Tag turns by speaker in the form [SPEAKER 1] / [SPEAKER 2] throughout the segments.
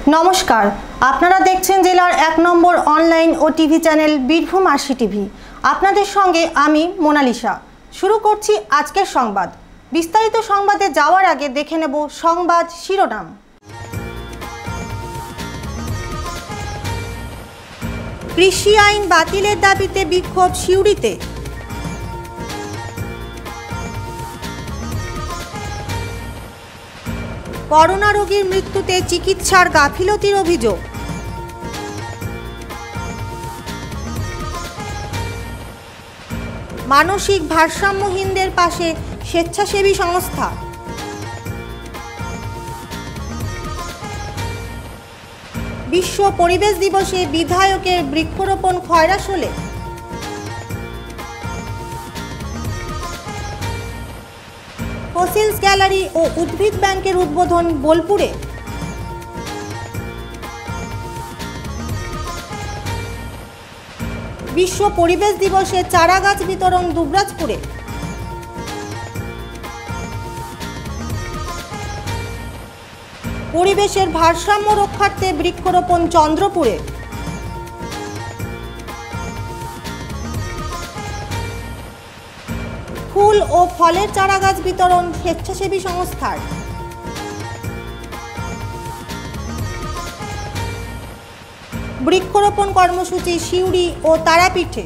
[SPEAKER 1] নমস্কার, আপনারা দেখছেন জেলার 1 নম্বর অনলাইন ও TV channel Birbhum RC TV. আপনাদের সঙ্গে আমি মোনালিসা। শুরু করছি আজকের সংবাদ। বিস্তারিত সংবাদে যাওয়ার আগে দেখে নেব সংবাদ শিরোনাম। কৃষি আইন বাতিলের দাবিতে বিক্ষোভ সিউড়িতে। করোনা রোগীর মৃত্যুতে চিকিৎসার গাফিলতির অভিযোগ। মানসিক ভারসাম্যহীনদের পাশে স্বেচ্ছাসেবী সংস্থা। বিশ্ব পরিবেশ দিবসে বিধায়কের বৃক্ষরোপণ খয়রাশোলে। ফসিলস গ্যালারি ও উদ্ভিদ ব্যাংকের উদ্বোধন বোলপুরে। বিশ্ব পরিবেশ দিবসে চারাগাছ বিতরণ দুবরাজপুরে। পরিবেশের ভারসাম্য রক্ষার্থে বৃক্ষরোপণ চন্দ্রপুরে। ফুল ও ফলের চারাগাছ বিতরণ স্বেচ্ছাসেবী সংস্থার। বৃক্ষরোপণ কর্মসূচি সিউড়ি ও তারাপীঠে।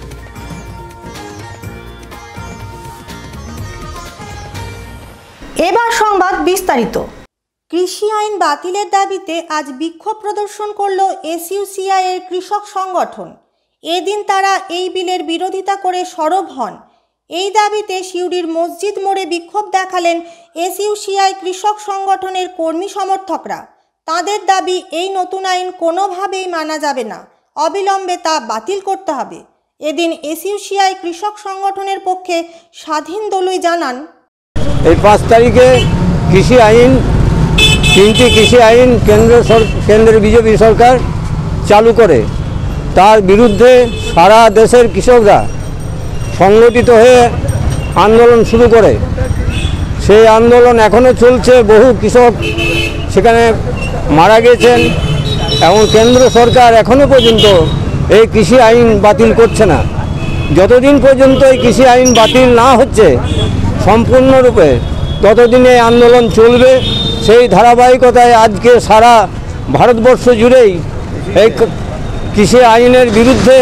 [SPEAKER 1] এবার সংবাদ বিস্তারিত। কৃষি আইন বাতিলের দাবিতে আজ বিক্ষোভ প্রদর্শন করল এসইউসিআই এর কৃষক সংগঠন। এদিন তারা এই বিলের বিরোধিতা করে সরব হন। এই দাবিতে সিউড়ির মসজিদ মোড়ে বিক্ষোভ দেখালেন এসইউসিআই কৃষক সংগঠনের কর্মী সমর্থকরা। তাদের দাবি, এই নতুন আইন কোনোভাবেই মানা যাবে না, অবিলম্বে তা বাতিল করতে হবে। এদিন এসইউসিআই কৃষক সংগঠনের পক্ষে স্বাধীন দলুই জানান,
[SPEAKER 2] এই 5 তারিখে কৃষি আইন, 3টি কৃষি আইন কেন্দ্রের বিজেপি সরকার চালু করে, তার বিরুদ্ধে সারা দেশের কৃষকরা সংগঠিত হয়ে আন্দোলন শুরু করে। সেই আন্দোলন এখনও চলছে, বহু কৃষক সেখানে মারা গেছেন এবং কেন্দ্র সরকার এখনও পর্যন্ত এই কৃষি আইন বাতিল করছে না। যতদিন পর্যন্ত এই কৃষি আইন বাতিল না হচ্ছে সম্পূর্ণরূপে, ততদিন এই আন্দোলন চলবে। সেই ধারাবাহিকতায় আজকে সারা ভারতবর্ষ জুড়েই এই কৃষি আইনের বিরুদ্ধে,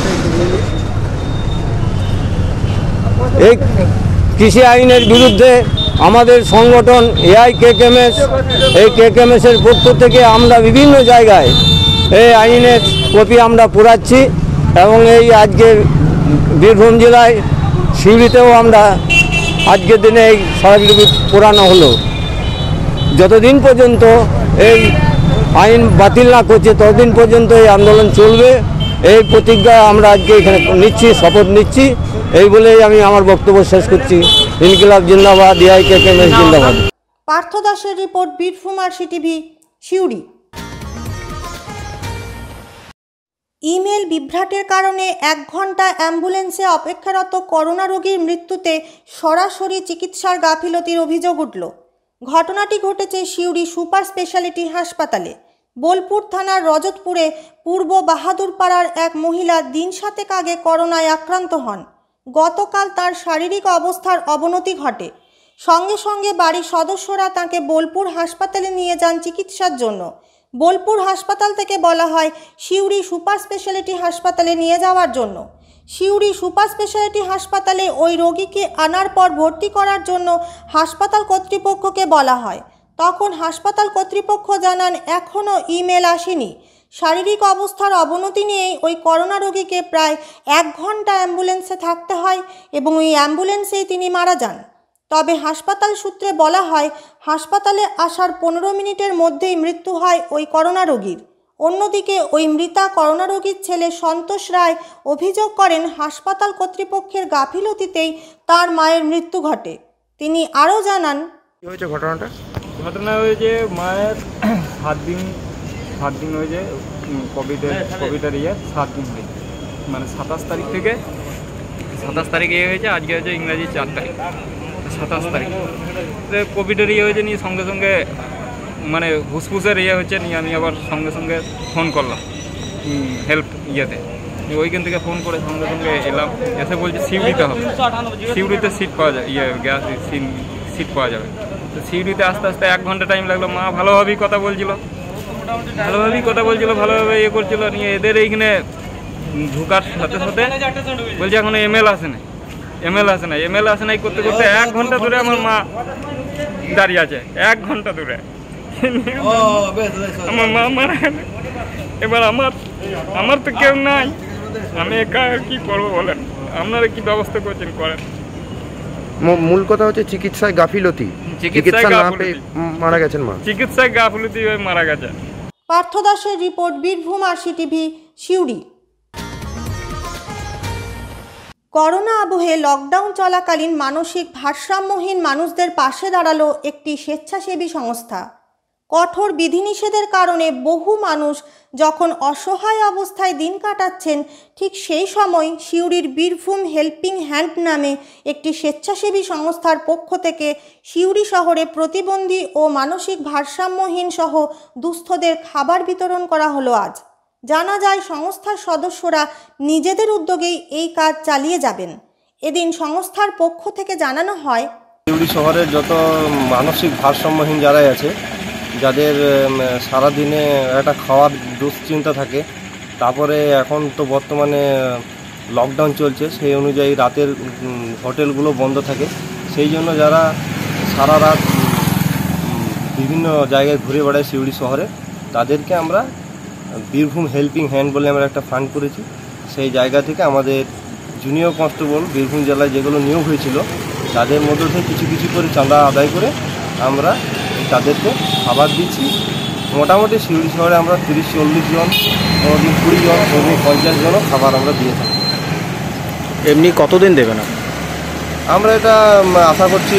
[SPEAKER 2] এই কৃষি আইনের বিরুদ্ধে আমাদের সংগঠন এআইকেকেএমএস, এই কেকেএমএসের পক্ষ থেকে আমরা বিভিন্ন জায়গায় এই আইনের কপি আমরা পোড়াচ্ছি এবং এই আজকের বীরভূম জেলায় সিউড়িতেও আমরা আজকের দিনে এই স্মারকলিপি পোড়ানো হলো। যতদিন পর্যন্ত এই আইন বাতিল না করছে ততদিন পর্যন্ত এই আন্দোলন চলবে। এই প্রতিজ্ঞা আমরা আজকে এখানে নিচ্ছি, শপথ নিচ্ছি। এই বলেই আমি আমার বক্তব্য শেষ করছি। ইনকিলাব জিন্দাবাদ, এআইকেকেএমএস জিন্দাবাদ।
[SPEAKER 1] পার্থ দাসের report, Birbhum RC TV, Suri. Email বিভ্রাটের কারণে 1 ঘন্টা অ্যাম্বুলেন্সে অপেক্ষারত করোনা রোগীর মৃত্যুতে সরাসরি চিকিৎসার গাফিলতির অভিযোগ উঠল। ঘটনাটি ঘটেছে সিউড়ি সুপার স্পেশালিটি হাসপাতালে। বোলপুর থানার রজতপুরে পূর্ব বাহাদুরপাড়ার এক মহিলা দিন 7 আগে করোনায় আক্রান্ত হন। গতকাল তার শারীরিক অবস্থার অবনতি ঘটে। সঙ্গে সঙ্গে বাড়ির সদস্যরা তাকে বোলপুর হাসপাতালে নিয়ে যান চিকিৎসার জন্য। বোলপুর হাসপাতাল থেকে বলা হয় সিউড়ি সুপার স্পেশালিটি হাসপাতালে নিয়ে যাওয়ার জন্য। সিউড়ি সুপার স্পেশালিটি হাসপাতালে ওই রোগীকে আনার পর ভর্তি করার জন্য হাসপাতাল কর্তৃপক্ষকে বলা হয়। তখন হাসপাতাল কর্তৃপক্ষ জানান এখনও ইমেল আসেনি। শারীরিক অবস্থার অবনতি নিয়েই ওই করোনা রোগীকে প্রায় 1 ঘন্টা অ্যাম্বুলেন্সে থাকতে হয় এবং ওই অ্যাম্বুলেন্সেই তিনি মারা যান। তবে হাসপাতাল সূত্রে বলা হয় হাসপাতালে আসার 15 মিনিটের মধ্যেই মৃত্যু হয় ওই করোনা রোগীর। অন্যদিকে ওই মৃতা করোনা রোগীর ছেলে সন্তোষ রায় অভিযোগ করেন হাসপাতাল কর্তৃপক্ষের গাফিলতিতেই তার মায়ের মৃত্যু ঘটে। তিনি আরও জানান,
[SPEAKER 3] কি হয়েছে ঘটনা হয়েছে মায়ের 7 দিন হয়েছে কোভিডের 7 দিন হয়েছে, মানে 27 তারিখ থেকে 27 তারিখে হয়েছে, আজকে হচ্ছে ইংরাজি 4 তারিখ। 27 তারিখ কোভিডের হয়েছে নিয়ে সঙ্গে সঙ্গে মানে হুসফুসের ইয়ে হচ্ছে নিয়ে আমি আবার সঙ্গে সঙ্গে ফোন করলাম হেল্প ইয়েতে, ওইখান থেকে ফোন করে সঙ্গে সঙ্গে এলাম, এসে বলছে সিউড়িতে হবে, সিউড়িতে সিট পাওয়া যায়, গ্যাস সিট পাওয়া যাবে। তো সিউড়িতে আস্তে আস্তে 1 ঘন্টা টাইম লাগলো। মা ভালোভাবেই কথা বলছিল, ভালোভাবে ইয়ে করছিল নিয়ে এদের এইখানে ঢুকার সাথে সাথে বলছে এখন এমএল আসে নাই করতে করতে 1 ঘন্টা ধরে আমার মা দাঁড়িয়ে আছে, 1 ঘন্টা ধরে আমার মা মারা গেছে। এবার আমার তো কেউ নাই, আমি একা কি করবো বলেন, আপনারা কি ব্যবস্থা করছেন করেন।
[SPEAKER 4] মূল কথা হচ্ছে চিকিৎসায় গাফিলতি, চিকিৎসা না পেয়ে মারা গেছেন মা,
[SPEAKER 3] চিকিৎসায় গাফিলতি হয়ে মারা গেছে।
[SPEAKER 1] পার্থ দাসের report, Birbhum RCTV, Suri. Corona আবহে লকডাউন চলাকালীন মানসিক ভারসাম্যহীন মানুষদের পাশে দাঁড়ালো একটি স্বেচ্ছাসেবী সংস্থা। কঠোর বিধিনিষেধের কারণে বহু মানুষ যখন অসহায় অবস্থায় দিন কাটাচ্ছেন, ঠিক সেই সময় সিউড়ির বীরভূম হেল্পিং হ্যান্ড নামে একটি স্বেচ্ছাসেবী সংস্থার পক্ষ থেকে সিউড়ি শহরে প্রতিবন্ধী ও মানসিক ভারসাম্যহীন সহ দুস্থদের খাবার বিতরণ করা হলো আজ। জানা যায় সংস্থার সদস্যরা নিজেদের উদ্যোগেই এই কাজ চালিয়ে যাবেন। এদিন সংস্থার পক্ষ থেকে জানানো হয়,
[SPEAKER 5] সিউড়ি শহরের যত মানসিক ভারসাম্যহীন যারাই আছে, যাদের সারাদিনে একটা খাওয়ার দুশ্চিন্তা থাকে, তারপরে এখন তো বর্তমানে লকডাউন চলছে, সেই অনুযায়ী রাতের হোটেলগুলো বন্ধ থাকে, সেই জন্য যারা সারা রাত বিভিন্ন জায়গায় ঘুরে বেড়ায় সিউড়ি শহরে, তাদেরকে আমরা বীরভূম হেল্পিং হ্যান্ড বলে আমরা একটা ফান্ড করেছি। সেই জায়গা থেকে আমাদের জুনিয়র কনস্টেবল বীরভূম জেলায় যেগুলো নিয়োগ হয়েছিল, তাদের মধ্য থেকে কিছু কিছু করে চাঁদা আদায় করে আমরা তাদেরকে খাবার দিচ্ছি। মোটামুটি সিউড়ি শহরে আমরা 30-40 জন, কোনোদিন 20 জন, কোনোদিন 50 জনও খাবার আমরা দিয়ে থাকি।
[SPEAKER 4] এমনি কতদিন দেবে না?
[SPEAKER 5] আমরা এটা আশা করছি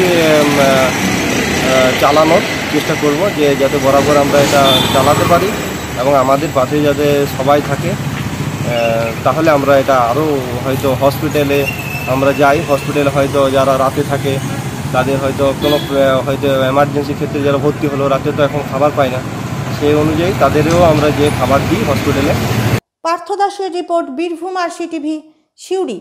[SPEAKER 5] চালানোর চেষ্টা করব, যে যাতে বরাবর আমরা এটা চালাতে পারি এবং আমাদের পাশে যাতে সবাই থাকে, তাহলে আমরা এটা আরও হয়তো হসপিটালে আমরা যাই, হসপিটালে হয়তো যারা রাতে থাকে তাদের হয়তো কোনো হয়তো এমার্জেন্সি ক্ষেত্রে যারা ভর্তি হলো, রাতে তো এখন খাবার পায় না, সেই অনুযায়ী তাদেরও আমরা যে খাবার দিই হসপিটালে।
[SPEAKER 1] পার্থ দাসের রিপোর্ট, বীরভূম RCTV, সিউড়ি।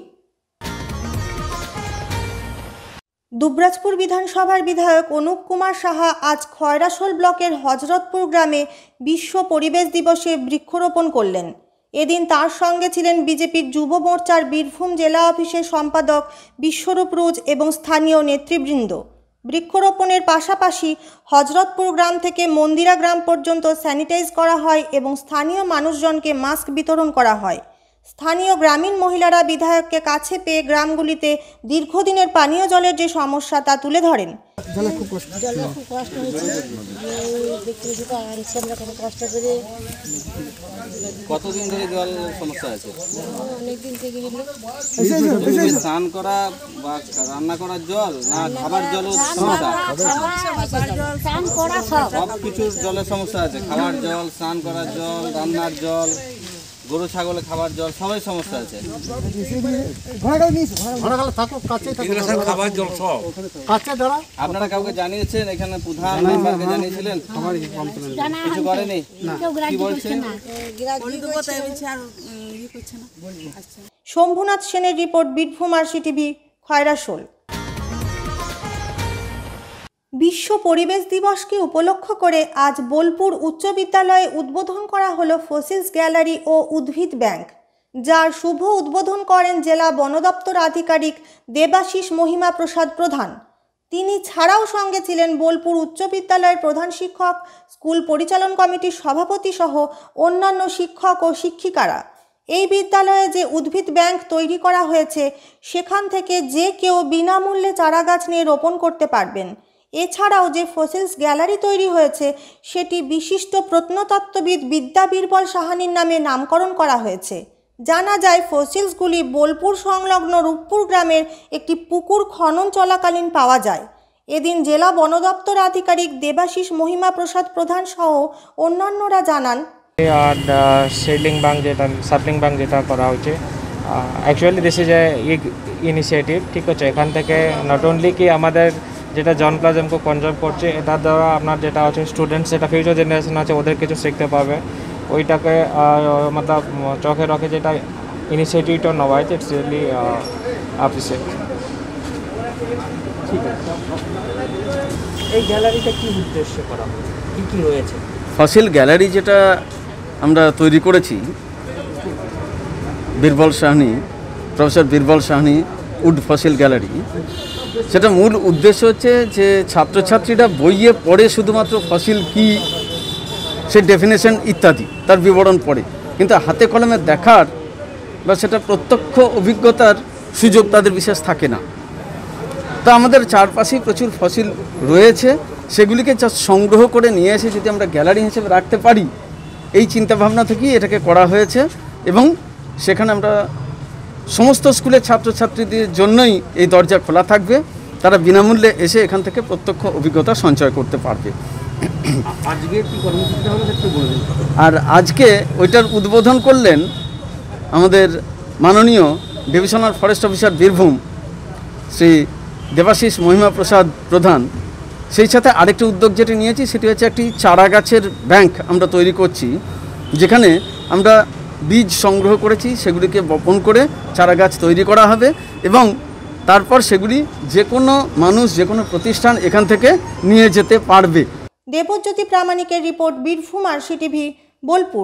[SPEAKER 1] দুবরাজপুর বিধানসভার বিধায়ক অনুপ কুমার সাহা আজ খয়রাশোল ব্লকের হজরতপুর গ্রামে বিশ্ব পরিবেশ দিবসে বৃক্ষরোপণ করলেন। এদিন তার সঙ্গে ছিলেন বিজেপির যুব মোর্চার বীরভূম জেলা অফিসের সম্পাদক বিশ্বরূপ রুজ এবং স্থানীয় নেতৃবৃন্দ। বৃক্ষরোপণের পাশাপাশি হজরতপুর গ্রাম থেকে মন্দিরা গ্রাম পর্যন্ত স্যানিটাইজ করা হয় এবং স্থানীয় মানুষজনকে মাস্ক বিতরণ করা হয়। স্থানীয় গ্রামীণ মহিলারা বিধায়ককে কাছে পেয়ে গ্রামগুলিতে দীর্ঘদিনের পানীয় জলের যে সমস্যা তা তুলে ধরেন।
[SPEAKER 6] জলের খুব কষ্ট হয়েছে, কষ্ট করে।
[SPEAKER 7] কতদিন ধরে জল সমস্যা আছে?
[SPEAKER 6] অনেকদিন থেকে
[SPEAKER 7] স্নান করা বা রান্না করার জল না খাবার জলও সমস্যা? সব কিছুর জলের সমস্যা আছে, খাবার জল, স্নান করার জল, রান্নার জল, গরু ছাগলের খাবার জল, সবাই সমস্যা আছে। আপনারা কাউকে জানিয়েছেন? এখানে প্রধান মেম্বারকে জানিয়েছিলেন? কিছু করেনি? কি বলছে?
[SPEAKER 1] শম্ভুনাথ সেনের রিপোর্ট, বীরভূম RCTV, খয়রাশোল। বিশ্ব পরিবেশ দিবসকে উপলক্ষ করে আজ বোলপুর উচ্চ বিদ্যালয়ে উদ্বোধন করা হলো ফসিলস গ্যালারি ও উদ্ভিদ ব্যাংক, যার শুভ উদ্বোধন করেন জেলা বন দপ্তর আধিকারিক দেবাশিস মহিমা প্রসাদ প্রধান। তিনি ছাড়াও সঙ্গে ছিলেন বোলপুর উচ্চ বিদ্যালয়ের প্রধান শিক্ষক, স্কুল পরিচালন কমিটির সভাপতি সহ অন্যান্য শিক্ষক ও শিক্ষিকারা। এই বিদ্যালয়ে যে উদ্ভিদ ব্যাংক তৈরি করা হয়েছে, সেখান থেকে যে কেউ বিনামূল্যে চারাগাছ নিয়ে রোপণ করতে পারবেন। এছাড়াও যে ফসিলস গ্যালারি তৈরি হয়েছে, সেটি বিশিষ্ট প্রত্নতত্ত্ববিদ বিদ্যা বীরবল সাহানির নামে নামকরণ করা হয়েছে। জানা যায় ফসিলসগুলি বোলপুর সংলগ্ন রূপপুর গ্রামের একটি পুকুর খনন চলাকালীন পাওয়া যায়। এদিন জেলা বন দপ্তর আধিকারিক দেবাশিস মহিমা প্রসাদ প্রধান সহ অন্যান্যরা জানান,
[SPEAKER 8] আর সিডলিং ব্যাংক যেটা সাপলিং ব্যাংক যেটা করা হচ্ছে, actually this is a initiative, ঠিক আছে। এখান থেকে নট অনলি কি আমাদের যেটা জন প্লাজমকে কনজার্ভ করছে। এটার দ্বারা আপনার যেটা আছে স্টুডেন্টস, যেটা ফিউচার জেনারেশন আছে ওদের কিছু শিখতে পাবে। ওইটাকে মতলব চোখে রখে যেটা ইনিশিয়েটিভটা নেওয়া হয়েছে, ইটস রিয়েলি অ্যাপ্রিসিয়েট।
[SPEAKER 7] ঠিক আছে, এই গ্যালারিটা কি উদ্দেশ্য করা হয়েছে, কী কী রয়েছে?
[SPEAKER 9] ফসিল গ্যালারি যেটা আমরা তৈরি করেছি, Birbal Sahni, professor Birbal Sahni wood fossil gallery, সেটা মূল উদ্দেশ্য হচ্ছে যে ছাত্রছাত্রীরা বইয়ে পড়ে শুধুমাত্র ফসিল কি সে ডেফিনেশন ইত্যাদি তার বিবরণ পড়ে, কিন্তু হাতে কলমে দেখার বা সেটা প্রত্যক্ষ অভিজ্ঞতার সুযোগ তাদের বিশেষ থাকে না। তো আমাদের চারপাশেই প্রচুর ফসিল রয়েছে, সেগুলিকে যা সংগ্রহ করে নিয়ে এসে যদি আমরা গ্যালারি হিসেবে রাখতে পারি, এই চিন্তাভাবনা থেকেই এটাকে করা হয়েছে। এবং সেখানে আমরা সমস্ত স্কুলের ছাত্রছাত্রীদের জন্যই এই দরজা খোলা থাকবে, তারা বিনামূল্যে এসে এখান থেকে প্রত্যক্ষ অভিজ্ঞতা সঞ্চয় করতে পারবে।
[SPEAKER 7] আজকে কি কর্মসূচিটা হলো একটু বলবেন?
[SPEAKER 9] আর আজকে ওইটার উদ্বোধন করলেন আমাদের মাননীয় divisional forest officer Birbhum Shri Debashis Mahima Prasad Pradhan. সেই সাথে আরেকটি উদ্যোগ যেটি নিয়েছি সেটি হচ্ছে একটি চারা গাছের ব্যাংক আমরা তৈরি করছি, যেখানে আমরা বীজ সংগ্রহ করেছি, সেগুলিকে বপন করে চারা গাছ তৈরি করা হবে এবং তারপর সেগুলি যে কোনো মানুষ, যে কোনো প্রতিষ্ঠান এখান থেকে নিয়ে যেতে পারবে।
[SPEAKER 1] দেবজ্যোতি প্রামাণিকের রিপোর্ট, বীরভূম আরসিটিভি, বোলপুর।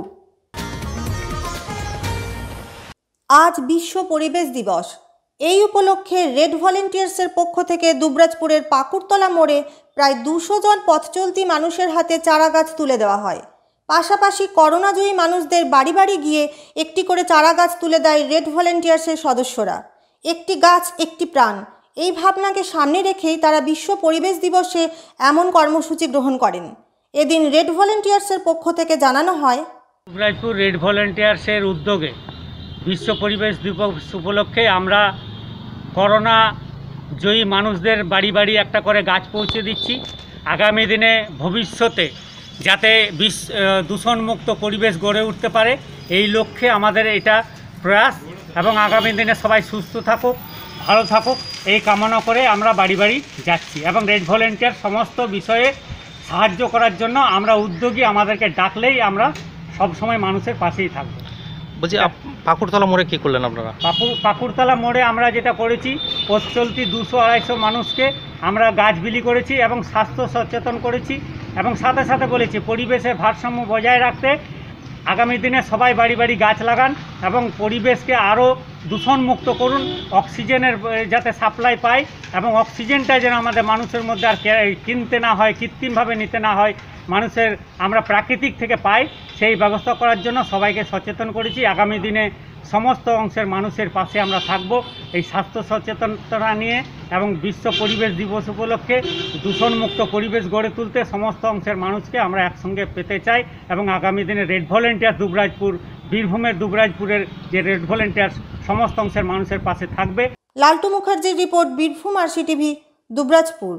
[SPEAKER 1] আজ বিশ্ব পরিবেশ দিবস। এই উপলক্ষে রেড ভলেন্টিয়ার্সের পক্ষ থেকে দুবরাজপুরের পাকুড়তলা মোড়ে প্রায় 200 জন পথচলতি মানুষের হাতে চারা গাছ তুলে দেওয়া হয়। পাশাপাশি করোনাজয়ী মানুষদের বাড়ি বাড়ি গিয়ে একটি করে চারা গাছ তুলে দেয় রেড ভলেন্টিয়ার্সের সদস্যরা। একটি গাছ একটি প্রাণ, এই ভাবনাকে সামনে রেখেই তারা বিশ্ব পরিবেশ দিবসে এমন কর্মসূচি গ্রহণ করেন। এদিন রেড ভলেন্টিয়ার্সের পক্ষ থেকে জানানো হয়,
[SPEAKER 10] দুবরাজপুর রেড ভলেন্টিয়ার্সের উদ্যোগে বিশ্ব পরিবেশ দিবস উপলক্ষে আমরা করোনা জয়ী মানুষদের বাড়ি বাড়ি একটা করে গাছ পৌঁছে দিচ্ছি। আগামী দিনে ভবিষ্যতে যাতে দূষণমুক্ত পরিবেশ গড়ে উঠতে পারে, এই লক্ষ্যে আমাদের এটা প্রয়াস। এবং আগামী দিনে সবাই সুস্থ থাকুক, ভালো থাকুক, এই কামনা করে আমরা বাড়ি বাড়ি যাচ্ছি। এবং রেড ভলেন্টিয়ার সমস্ত বিষয়ে সাহায্য করার জন্য আমরা উদ্যোগী, আমাদেরকে ডাকলেই আমরা সবসময় মানুষের পাশেই থাকবো।
[SPEAKER 7] বলছি, পাকুড়তলা মোড়ে কী করলেন আপনারা?
[SPEAKER 10] পাকুড়তলা মোড়ে আমরা যেটা করেছি, পথ চলতি 200-250 মানুষকে আমরা গাছ বিলি করেছি এবং স্বাস্থ্য সচেতন করেছি এবং সাথে সাথে বলেছি পরিবেশের ভারসাম্য বজায় রাখতে আগামী দিনে সবাই বাড়ি বাড়ি গাছ লাগান এবং পরিবেশকে আরও দূষণমুক্ত করুন, অক্সিজেনের যাতে সাপ্লাই পায় এবং অক্সিজেনটা যেন আমাদের মানুষের মধ্যে আর কিনতে না হয়, কৃত্রিমভাবে নিতে না হয়, মানুষের আমরা প্রাকৃতিক থেকে পাই, সেই ব্যবস্থা করার জন্য সবাইকে সচেতন করেছি। আগামী দিনে সমস্ত অংশের মানুষের পাশে আমরা থাকব এই স্বাস্থ্য সচেতনতা নিয়ে এবং বিশ্ব পরিবেশ দিবস উপলক্ষে দূষণমুক্ত পরিবেশ গড়ে তুলতে সমস্ত অংশের মানুষকে আমরা একসঙ্গে পেতে চাই। এবং আগামী দিনে রেড ভলেন্টিয়ার্স দুবরাজপুর, বীরভূমের দুবরাজপুরের যে রেড ভলেন্টিয়ার্স সমস্ত অংশের মানুষের পাশে থাকবে।
[SPEAKER 1] লালটু মুখার্জির রিপোর্ট, বীরভূম আরসিটিভি, দুবরাজপুর।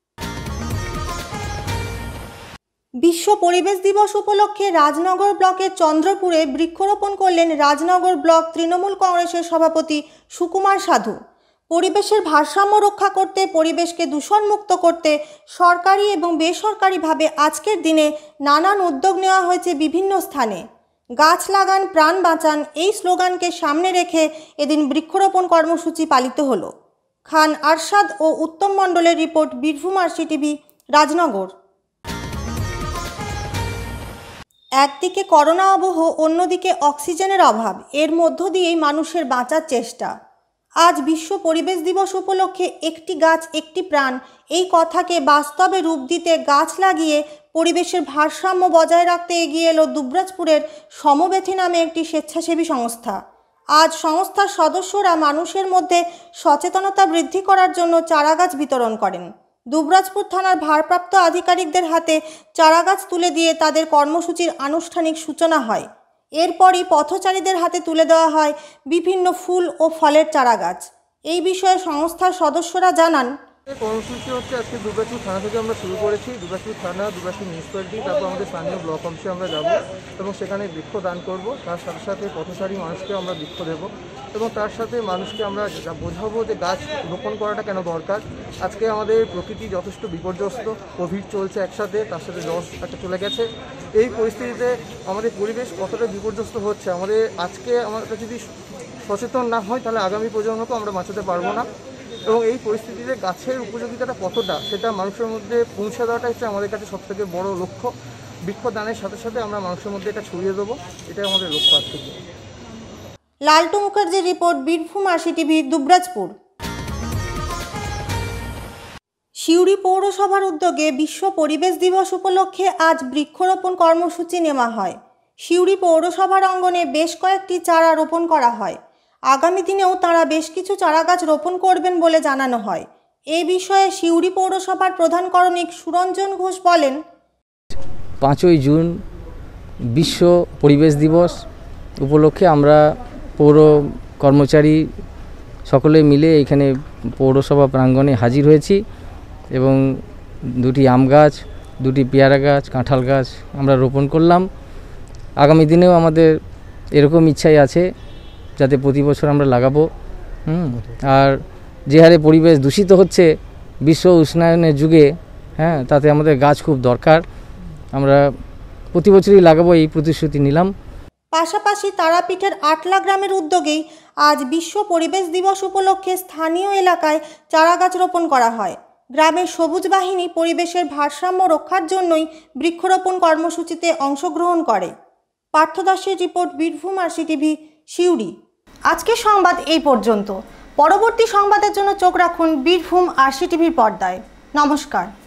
[SPEAKER 1] বিশ্ব পরিবেশ দিবস উপলক্ষে রাজনগর ব্লকের চন্দ্রপুরে বৃক্ষরোপণ করলেন রাজনগর ব্লক তৃণমূল কংগ্রেসের সভাপতি সুকুমার সাধু। পরিবেশের ভারসাম্য রক্ষা করতে, পরিবেশকে দূষণমুক্ত করতে সরকারি এবং বেসরকারিভাবে আজকের দিনে নানান উদ্যোগ নেওয়া হয়েছে বিভিন্ন স্থানে। গাছ লাগান, প্রাণ বাঁচান, এই স্লোগানকে সামনে রেখে এদিন বৃক্ষরোপণ কর্মসূচি পালিত হলো। খান আরশাদ ও উত্তম মণ্ডলের রিপোর্ট, বীরভূম আরসিটিভি, রাজনগর। একদিকে করোনা আবহ, অন্যদিকে অক্সিজেনের অভাব, এর মধ্য দিয়েই মানুষের বাঁচার চেষ্টা। আজ বিশ্ব পরিবেশ দিবস উপলক্ষে একটি গাছ একটি প্রাণ, এই কথাকে বাস্তবে রূপ দিতে গাছ লাগিয়ে পরিবেশের ভারসাম্য বজায় রাখতে এগিয়ে এলো দুবরাজপুরের সমবেথী নামে একটি স্বেচ্ছাসেবী সংস্থা। আজ সংস্থার সদস্যরা মানুষের মধ্যে সচেতনতা বৃদ্ধি করার জন্য চারাগাছ বিতরণ করেন। দুবরাজপুর থানার ভারপ্রাপ্ত আধিকারিকদের হাতে চারাগাছ তুলে দিয়ে তাদের কর্মসূচির আনুষ্ঠানিক সূচনা হয়। এরপরই পথচারীদের হাতে তুলে দেওয়া হয় বিভিন্ন ফুল ও ফলের চারাগাছ। এই বিষয়ে সংস্থার সদস্যরা জানান,
[SPEAKER 11] কর্মসূচি হচ্ছে আজকে দুর্গাপুর থানা থেকে আমরা শুরু করেছি। দুর্গাপুর থানা, দুর্গাপুর মিউনিসিপ্যালিটি, তারপর আমাদের স্থানীয় ব্লক অফিসে আমরা যাব এবং সেখানে বৃক্ষ দান করব। তার সাথে সাথে পথচারী মানুষকে আমরা বৃক্ষ দেবো এবং তার সাথে মানুষকে আমরা বোঝাবো যে গাছ রোপণ করাটা কেন দরকার। আজকে আমাদের প্রকৃতি যথেষ্ট বিপর্যস্ত, কোভিড চলছে একসাথে, তার সাথে জল একটা চলে গেছে। এই পরিস্থিতিতে আমাদের পরিবেশ কতটা বিপর্যস্ত হচ্ছে, আজকে আমরা যদি সচেতন না হয় তাহলে আগামী প্রজন্মকেও আমরা বাঁচাতে পারবো না। এবং এই পরিস্থিতিতে গাছের উপযোগিতাটা কতটা সেটা মানুষের মধ্যে পৌঁছে দেওয়াটা হচ্ছে আমাদের কাছে সবথেকে বড় লক্ষ্য। বৃক্ষদানের সাথে সাথে আমরা মানুষের মধ্যে এটা ছড়িয়ে দেবো, এটাই আমাদের লক্ষ্য আছে।
[SPEAKER 1] লালটু মুখার্জির রিপোর্ট, বীরভূম আরসিটিভি, দুবরাজপুর। সিউড়ি পৌরসভার উদ্যোগে বিশ্ব পরিবেশ দিবস উপলক্ষে আজ বৃক্ষরোপণ কর্মসূচি নেওয়া হয়। সিউড়ি পৌরসভার অঙ্গনে বেশ কয়েকটি চারা রোপণ করা হয়। আগামী দিনেও তারা বেশ কিছু চারাগাছ রোপণ করবেন বলে জানানো হয়। এই বিষয়ে সিউড়ি পৌরসভার প্রধান করণিক সুরঞ্জন ঘোষ বলেন,
[SPEAKER 12] 5ই জুন বিশ্ব পরিবেশ দিবস উপলক্ষে আমরা পৌর কর্মচারী সকলে মিলে এখানে পৌরসভা প্রাঙ্গণে হাজির হয়েছি এবং 2টি আম গাছ, 2টি পেয়ারা গাছ, কাঁঠাল গাছ আমরা রোপণ করলাম। আগামী দিনেও আমাদের এরকম ইচ্ছাই আছে যাতে প্রতি বছর আমরা লাগাবো। আর যে হারে পরিবেশ দূষিত হচ্ছে বিশ্ব উষ্ণায়নের যুগে, তাতে আমাদের গাছ খুব দরকার। আমরা প্রতি বছরই লাগাবো এই প্রতিশ্রুতি নিলাম।
[SPEAKER 1] পাশাপাশি তারাপীঠের আটলা গ্রামের উদ্যোগেই আজ বিশ্ব পরিবেশ দিবস উপলক্ষে স্থানীয় এলাকায় চারাগাছ রোপণ করা হয়। গ্রামের সবুজ বাহিনী পরিবেশের ভারসাম্য রক্ষার জন্যই বৃক্ষরোপণ কর্মসূচিতে অংশগ্রহণ করে। পার্থ দাসের রিপোর্ট, বীরভূম আরসিটিভি, সিউড়ি। আজকের সংবাদ এই পর্যন্ত। পরবর্তী সংবাদের জন্য চোখ রাখুন বীরভূম আরসিটিভির পর্দায়। নমস্কার।